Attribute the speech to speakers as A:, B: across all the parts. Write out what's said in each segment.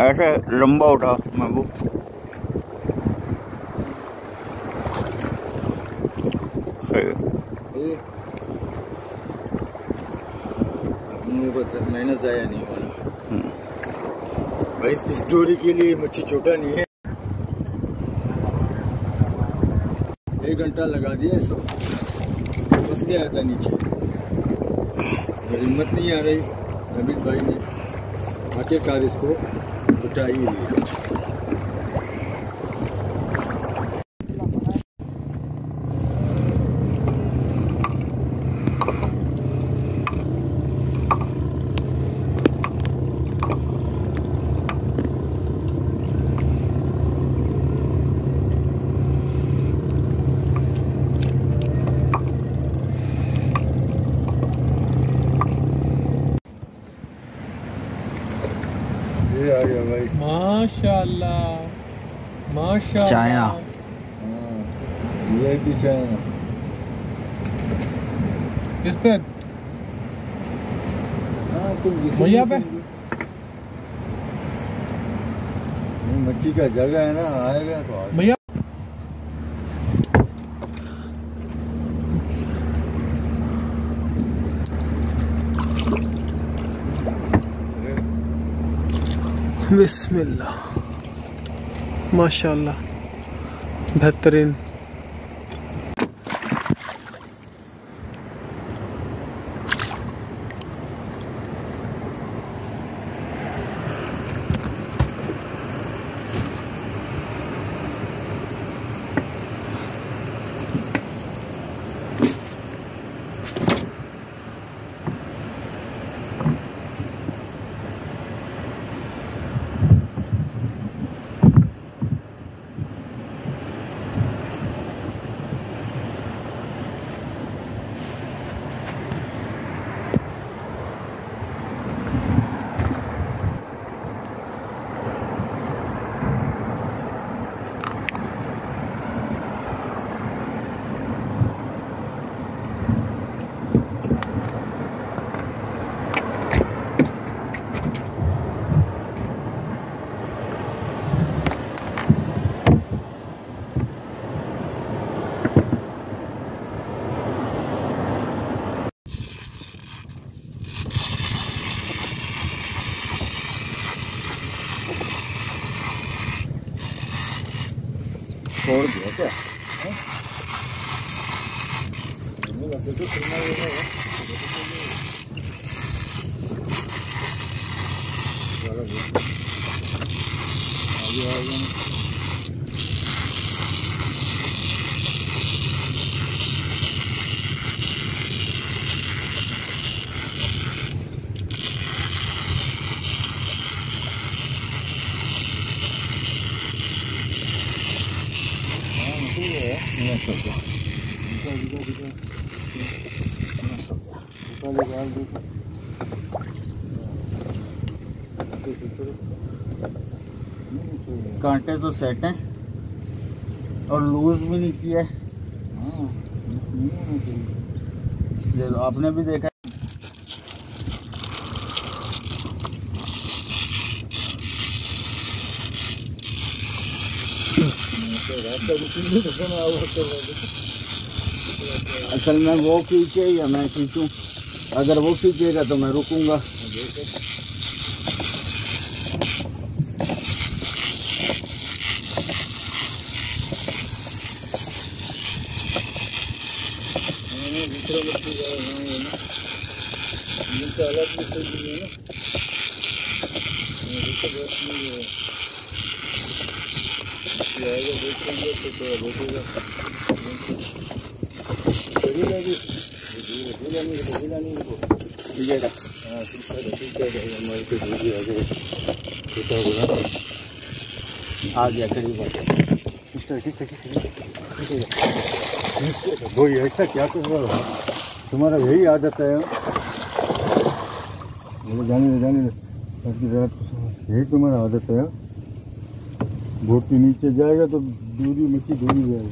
A: ऐसे लंबा उठा महबूब।
B: मेहनत जाया नहीं वाला भाई, इस डोरी के लिए मच्छी छोटा नहीं है। 1 घंटा लगा दिया इसको, फंस गया था नीचे। हिम्मत नहीं आ रही नबीद भाई ने आखिरकार इसको उठाई ली। ये आ गया भाई,
C: माशाल्लाह माशाल्लाह।
A: चाया
B: ये भी चाया
C: किस पे?
B: तुम
C: भैया पे
B: मच्छी का जगह है ना, आएगा तो
C: भैया। बिस्मिल्लाह माशाल्लाह बेहतरीन।
B: छोड़ दिया क्या? कांटे तो सेट हैं और लूज भी नहीं किया है। ये आपने भी देखा असल में वो खींचे या मैं खींचूं? अगर वो खींचेगा तो मैं रुकूंगा। आ गया करीब। वो ऐसा क्या कर रहा हो? तुम्हारा यही आदत है। जाने यही तुम्हारा आदत है। बोट के नीचे जाएगा तो दूरी मच्छी दूरी जाएगी।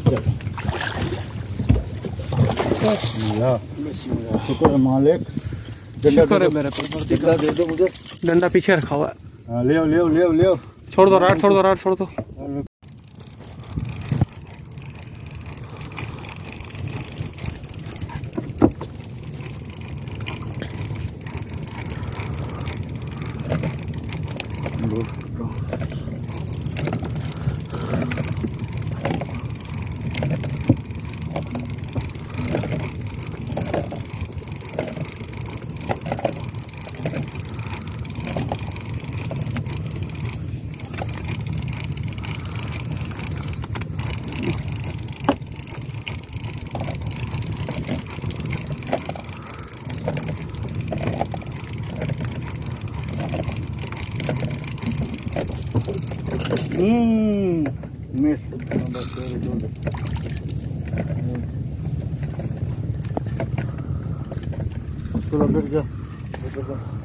B: शुक्र है मालिक।
C: शुक्र है मेरे पर।
B: डंडा दे दो मुझे।
C: डंडा पीछे रखा हुआ है।
B: हाँ, ले आओ ले आओ ले आओ ले आओ।
C: छोड़ दो राड, छोड़ दो राड, छोड़ दो।
B: मिस चलो फिर जा।